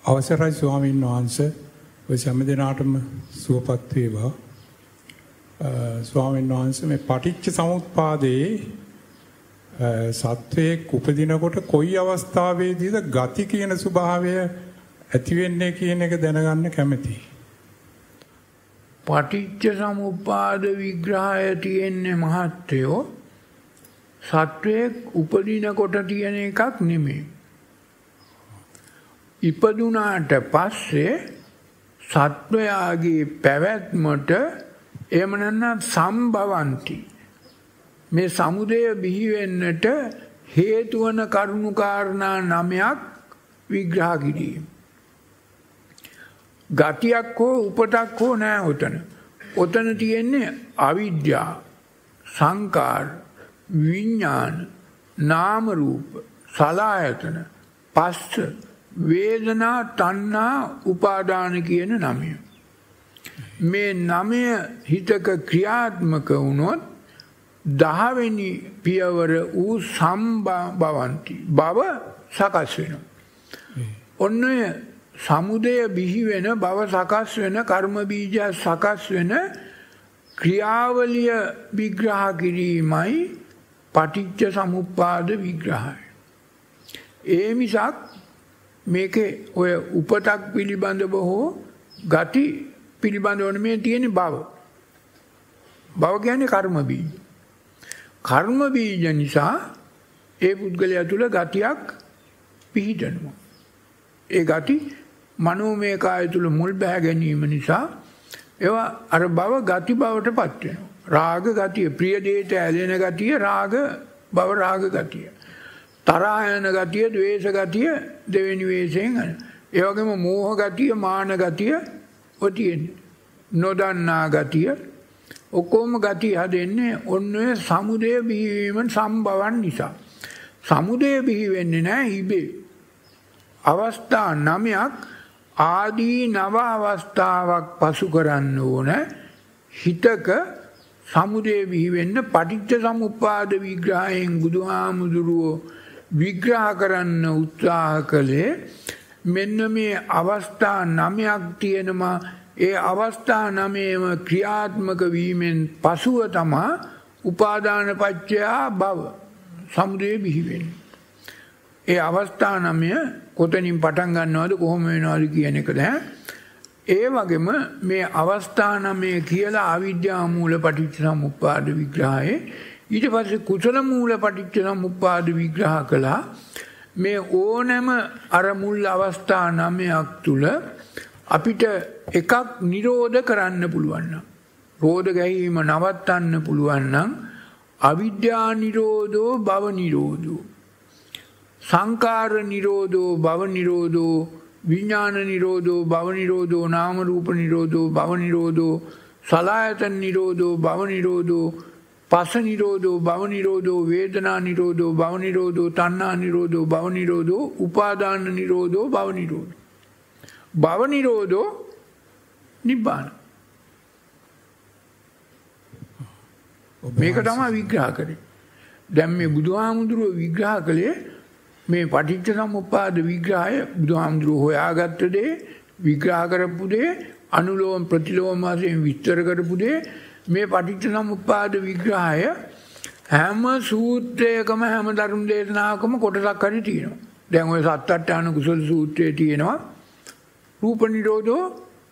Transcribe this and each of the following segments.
අවසරයි ස්වාමීන් වහන්සේ ඔය හැම දිනාටම සුවපත් වේවා. ස්වාමීන් වහන්සේ මේ පටිච්ච සමුප්පාදයේ සත්වයේ උපදිනකොට කොයි අවස්ථාවේදීද ගති කියන ස්වභාවය ඇති වෙන්නේ කියන එක දැනගන්න කැමතියි. පටිච්ච සමුප්පාද විග්‍රහය තියෙන්නේ මහත්යෝ සත්වයේ උපදිනකොට තියෙන එකක් නෙමෙයි. ඉපදුනාට පස්සේ සත්වයාගේ පැවැත්මට එහෙම නැත්නම් සම්භවಂತಿ මේ සමුදය බිහි වෙන්නට හේතු වන කරුණු කාරණා 9ක් විග්‍රහ කිරීම. ගතියක් හෝ උපතක් හෝ නැහැ උතන. උතන තියෙන්නේ අවිද්‍යාව, සංකාර, විඥාන, නාම රූප, සලආයතන, පස්ස, වේදනා, තණ්හා, උපාදාන කියන 9. මේ 9 හිතක ක්‍රියාත්මක වුණොත් 10 වෙනි පියවර වූ සම්භවಂತಿ භව සකස් වෙනවා. ඔන්නේ සමුදය බිහි වෙන භව සකස් වෙන කර්ම බීජ සකස් වෙන ක්‍රියාවලිය විග්‍රහ කිරීමයි පටිච්ච සමුප්පාද විග්‍රහය. ඒ මිසක් මේකේ ඔය උපතක් පිළිබඳව හෝ ගති පිළිබඳව නෙමෙයි තියෙන භව. භව කියන්නේ කර්ම බීජ. කර්ම බීජ නිසා ඒ පුද්ගලයා තුළ ගතියක් පිහිටනවා. ඒ ගති මනෝමය කාය තුළ මුල් බැහැ ගැනීම නිසා ඒවා අර භව ගති බවට පත් වෙනවා. රාග ගතිය, ප්‍රිය දේට ඇලෙන ගතිය රාග භව රාග ගතිය. තරහ යන ගතිය, ද්වේෂ ගතිය දෙවෙනි වේසෙන්. ඒ වගේම මෝහ ගතිය, මාන ගතිය ඔය තියෙන්නේ. නොදන්නා ගතිය ඔක්කොම ගතිය හදෙන්නේ ඔන්නේ සමුදය බිහිවීම සම්භවන් නිසා. සමුදය බිහි වෙන්නේ නැහැ ඉබේ. අවස්ථා 9ක් ආදී නව අවස්ථාවක් පසු කරන්න ඕන හිතක සමුදය බිහි වෙන්න පටිච්ච සමුප්පාද විග්‍රහයෙන් බුදුහාමුදුරුවෝ විග්‍රහ කරන්න උත්සාහ කළේ මෙන්න මේ අවස්ථා 9ක් තියෙනවා. ඒ අවස්ථා 9ම ක්‍රියාත්මක වීමෙන් පසුව තමයි උපාදාන පත්‍ය භව සමුදය බිහි වෙන්නේ. ඒ අවස්ථා 9 කොතනින් පටන් ගන්නවද කොහොම වෙනවද කියන එක දැන් ඒ වගේම මේ අවස්ථා 9 කියලා අවිද්‍යා මූල පටිච්ච සමුප්පාද විග්‍රහයේ ඊට පස්සේ කුසල මූල පටිච්ච සමුප්පාද විග්‍රහ කළා. මේ ඕනෑම අර මුල් අවස්ථා 9ක් තුල අපිට එකක් නිරෝධ කරන්න පුළුවන් නම් රෝධ ගැනීම නවත්තන්න පුළුවන් නම් අවිද්‍යා නිරෝධෝ භව නිරෝධෝ සංකාර නිරෝධෝ භව නිරෝධෝ විඥාන නිරෝධෝ භව නිරෝධෝ නාම රූප නිරෝධෝ භව නිරෝධෝ සලආයතන නිරෝධෝ භව නිරෝධෝ පස්ස නිරෝධෝ භව නිරෝධෝ වේදනා නිරෝධෝ භව නිරෝධෝ තණ්හා නිරෝධෝ භව නිරෝධෝ උපාදාන නිරෝධෝ භව නිරෝධෝ භව නිරෝධෝ නිබ්බාන. මේක තමයි විග්‍රහ කරේ. දැන් මේ බුදුහාමුදුරුවෝ විග්‍රහ කළේ මේ පටිච්ච සමුප්පාද විග්‍රහය බුදුහාමුදුරුවෝ හොයාගත්ත දේ විග්‍රහ කරපු දේ අනුලෝම ප්‍රතිලෝම වශයෙන් විස්තර කරපු දේ මේ පටිච්ච සමුප්පාද විග්‍රහය හැම සූත්‍රයකම හැම ධර්ම දේශනාවකම කොටසක් හරි තියෙනවා. දැන් ඔය සත්අට්ඨාන කුසල සූත්‍රයේ තියෙනවා රූප නිරෝධෝ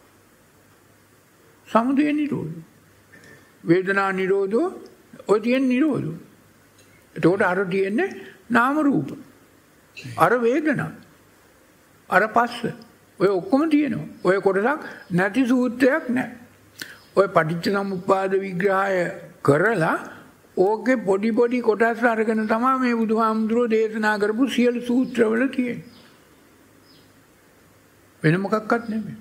සමුදය නිරෝධෝ වේදනා නිරෝධෝ ඔය තියෙන නිරෝධෝ. එතකොට අර තියෙන්නේ නාම රූප. අර වේදනා අර පස්ස ඔය ඔක්කොම තියෙනවා. ඔය කොටසක් නැති සූත්‍රයක් නැහැ. ඔය පටිච්ච සමුප්පාද විග්‍රහය කරලා ඕකේ පොඩි පොඩි කොටස් අරගෙන තමයි මේ බුදුහාමුදුරුවෝ දේශනා කරපු සියලු සූත්‍රවල තියෙන්නේ. වෙන මොකක්වත් නෙමෙයි.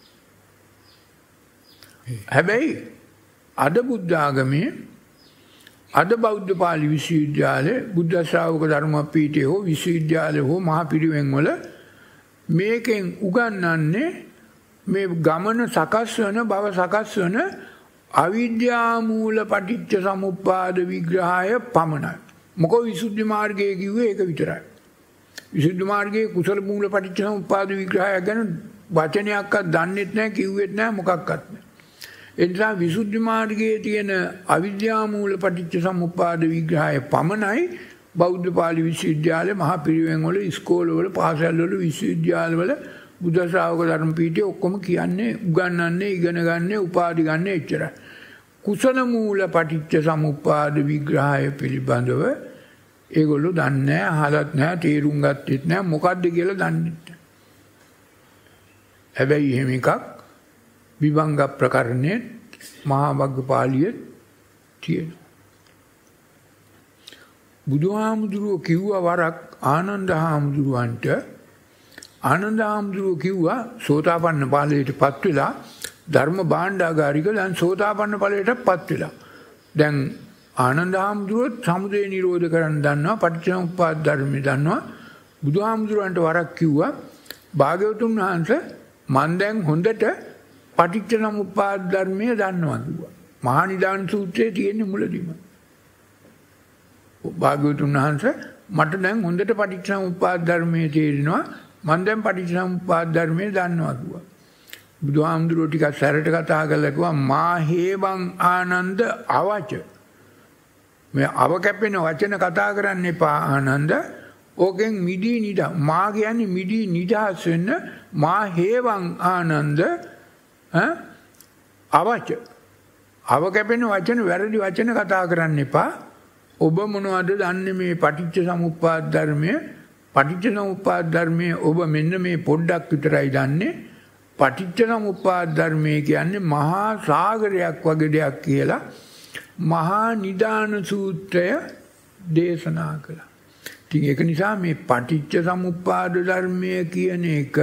හැබැයි අද බුද්ධ ආගමේ අද බෞද්ධ පාලි විශ්වවිද්‍යාලය බුද්ධ ශ්‍රාවක ධර්මපීඨය හෝ විශ්වවිද්‍යාලය හෝ මහ පිරිවෙන් වල මේකෙන් උගන්වන්නේ මේ ගමන සකස් වන බව සකස් වන අවිද්‍යා මූල පටිච්ච සමුප්පාද විග්‍රහය පමණයි. මොකෝ විසුද්ධි මාර්ගයේ කිව්වේ ඒක විතරයි. විසුද්ධි මාර්ගයේ කුසල මූල පටිච්චසමුප්පාද විග්‍රහය ගැන වචනයක්වත් දන්නෙත් නැහැ, කිව්වෙත් නැහැ, මොකක්වත් නැහැ. ඒ නිසා විසුද්ධි මාර්ගයේ තියෙන අවිද්‍යා මූල පටිච්චසමුප්පාද විග්‍රහය පමණයි බෞද්ධ පාලි විශ්වවිද්‍යාලේ, මහා පිරිවෙන් වල, ඉස්කෝලවල, පාසල් වල, විශ්වවිද්‍යාලවල, බුද්ධ ශ්‍රාවක ධර්ම පීඨයේ ඔක්කොම කියන්නේ, උගන්වන්නේ, ඉගෙන ගන්න, උපාධි ගන්න එච්චරයි. කුසල මූල පටිච්චසමුප්පාද විග්‍රහය පිළිබඳව ඒගොල්ලෝ දන්නේ නැහැ, අහලත් නැහැ, තේරුම් ගත්තෙත් නැහැ, මොකද්ද කියලා දන්නේ නැහැ. හැබැයි එහෙම එකක් විභංග ප්‍රකරණයේ මහා වග්ගපාලියේ තියෙනවා. බුදුහාමුදුරුවෝ කිව්වා වරක් ආනන්ද හාමුදුරුවන්ට, ආනන්ද හාමුදුරුවෝ කිව්වා සෝතාපන්න ඵලයටපත් වෙලා ධර්ම භාණ්ඩාගාරික දැන් සෝතාපන්න ඵලයටපත් වෙලා. දැන් ආනන්ද හාමුදුරුවෝ සමුදය නිරෝධ කරන්න දන්නවා, පටිච්චසමුප්පාද ධර්මය දන්නවා. බුදුහාමුදුරුවන්ට වරක් කිව්වා භාග්‍යවතුන් වහන්සේ මන් දැන් හොඳට පටිච්චසමුප්පාද ධර්මය දන්නවා කිව්වා. මහා නිදාන සූත්‍රයේ තියෙන මුලදීම. භාග්‍යවතුන් වහන්සේ මට දැන් හොඳට පටිච්චසමුප්පාද ධර්මයේ තේරෙනවා, මම දැන් පටිච්චසමුප්පාද ධර්මයේ දන්නවා කිව්වා. බුදුහාමුදුරුවෝ ටිකක් සැරට කතා කරලා කිව්වා මා හේවං ආනන්ද අවච. මේ අව කැපෙන වචන කතා කරන්න එපා ආනන්ද. ඕකෙන් මිදී නිදා. මා කියන්නේ මිදී නිදහස් වෙන්න. මා හේවං ආනන්ද අවච. අව කැපෙන වචන, වැරදි වචන කතා කරන්න එපා. ඔබ මොනවද දන්නේ මේ පටිච්චසමුප්පාද ධර්මයේ? පටිච්චසමුප්පාද ධර්මයේ ඔබ මෙන්න මේ පොඩ්ඩක් විතරයි දන්නේ. පටිච්චසමුප්පාද ධර්මයේ කියන්නේ මහා සාගරයක් වගේ දෙයක් කියලා මහා නිදාන සූත්‍රය දේශනා කළා. ඉතින් ඒක නිසා මේ පටිච්චසමුප්පාද ධර්මය කියන එක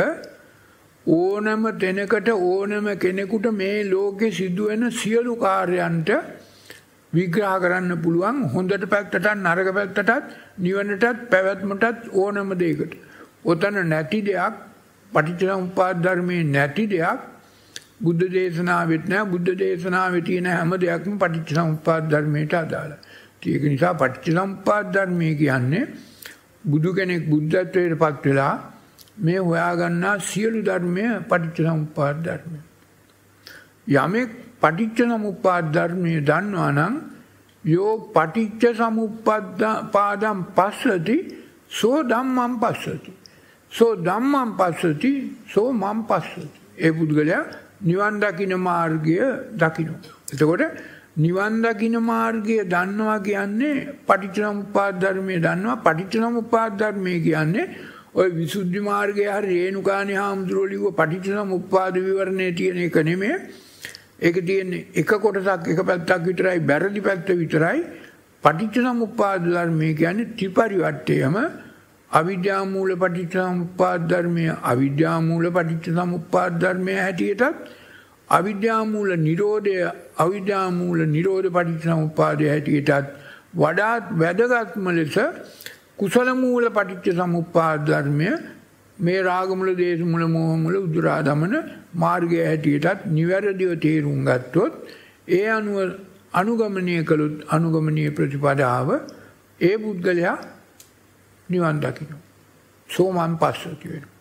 ඕනම තැනකට ඕනම කෙනෙකුට මේ ලෝකේ සිදුවෙන සියලු කාර්යයන්ට විග්‍රහ කරන්න පුළුවන්. හොඳට පැත්තටත් නරක පැත්තටත් නිවනටත් පැවැත්මටත් ඕනම දෙයකට. ඔතන නැති දෙයක්, පටිච්චසමුප්පාද ධර්මයේ නැති දෙයක් බුද්ධ දේශනාවෙත් නැහැ. බුද්ධ දේශනාවේ තියෙන හැම දෙයක්ම පටිච්චසමුප්පාද ධර්මයට අදාළයි. ඒක නිසා පටිච්චසමුප්පාද ධර්මය කියන්නේ බුදු කෙනෙක් බුද්ධත්වයට පත් වෙලා මේ හොයාගන්නා සියලු ධර්මය පටිච්චසමුප්පාද ධර්මය. යමෙක් පටිච්චසමුප්පාද ධර්මය දන්නවා නම් යෝ පටිච්චසමුප්පාදම් පස්සති සෝ ධම්මං පස්සති. සෝ ධම්මං පස්සති සෝ මං පස්සති. ඒ පුද්ගලයා නිවන් දකින්න මාර්ගය දකින්න. එතකොට නිවන් දකින්න මාර්ගය දන්නවා කියන්නේ පටිච්චසමුප්පාද ධර්මය දන්නවා. පටිච්චසමුප්පාද ධර්මය කියන්නේ ඔය විසුද්ධි මාර්ගයේ හරි රේණුකාණී හාමුදුරුවෝ ලිව්ව පටිච්චසමුප්පාද විවරණයේ තියෙන එක නෙමෙයි. ඒක තියෙන්නේ එක කොටසක්, එක පැත්තක් විතරයි, බැරදි පැත්ත විතරයි. පටිච්චසමුප්පාද ධර්මය කියන්නේ ත්‍රිපරිවර්තයම අවිද්‍යා මූල පටිච්චසමුප්පාද ධර්මය අවිද්‍යා මූල පටිච්චසමුප්පාද ධර්මය හැටියටත් අවිද්‍යා මූල නිරෝධය අවිද්‍යා මූල නිරෝධ පටිච්චසමුප්පාදය හැටියටත් වඩාත් වැදගත්ම ලෙස කුසල මූල පටිච්චසමුප්පාද ධර්මය මේ රාග මූල, දේශ මූල, මෝහ මූල, උදුරා දමන මාර්ගය හැටියටත් නිවැරදිව තේරුම් ගත්තොත් ඒ අනුව අනුගමනය කළොත් අනුගමනීය ප්‍රතිපදාව ඒ පුද්ගලයා නිවන් දකින්න. සෝමන් පස්සති වෙනවා.